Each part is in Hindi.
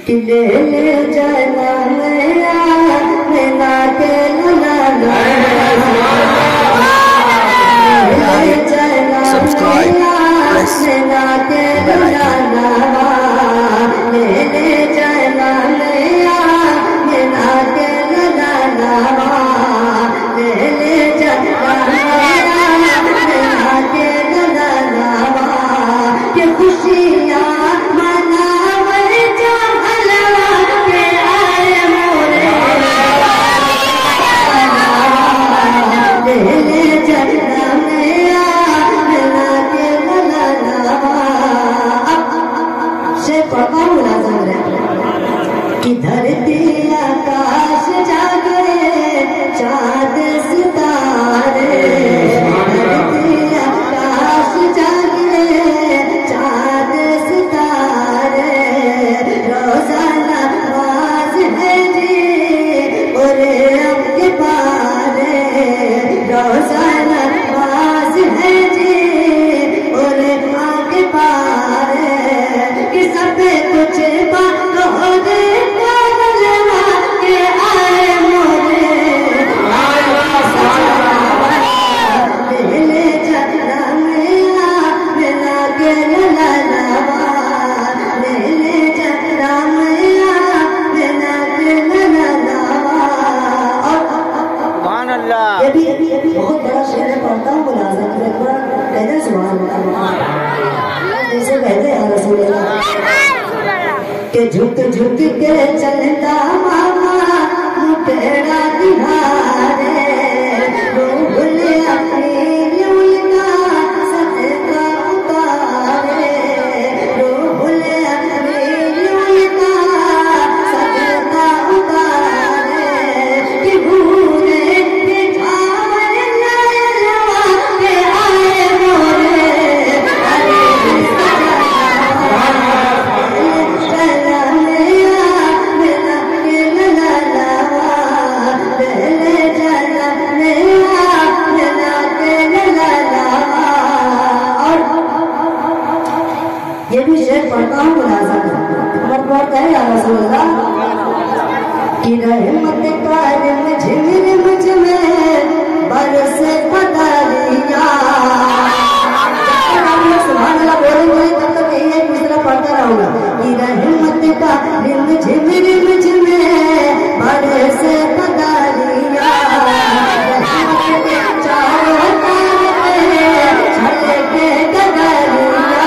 कि ले जाना मेरा के Subscribe, press bell कि धरती आकाश जागे चाँद सितारे, धरती आकाश जागे चाँद सितारे, रोजाना नमाज है जी और आपके पारे, रोजाना नमाज है जी और आपके पारे, कि सब कुछ बात हो दे ये भी बहुत बड़ा शेर है, पढ़ता हूँ मुलाज़म कहते सुभान अल्लाह, जैसे कहते हैं रसूल अल्लाह के झुक झुक के चलता मामा मुटेड़ा दिहारे, रूहुल अपनी उल्टा सदका उतारे, रूहुल अपनी उल्टा सदका उतारे, कि भूरे ये भी शेर पढ़ता हूँ मुलाज़म पढ़ता है या रसूल अल्लाह कि रहमत का झिमिर मुझ में बरस पतारिया, सुभान अल्लाह बोलेंगे तब तक यही एक मिसरा पढ़ता रहूंगा कि रहमत का झिमिर मुझ में बरस पतारिया, चारों तरफ छलके गगरिया,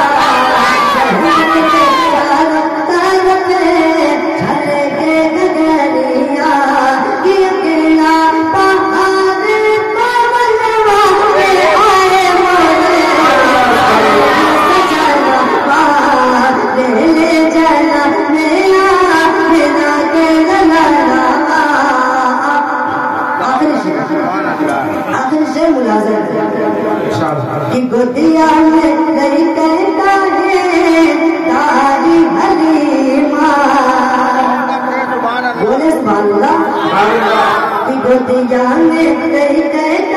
कि गोदिया में गई कहता है तारी हलीमा, बोले सुभान अल्लाह, कि गोदिया में गई कहता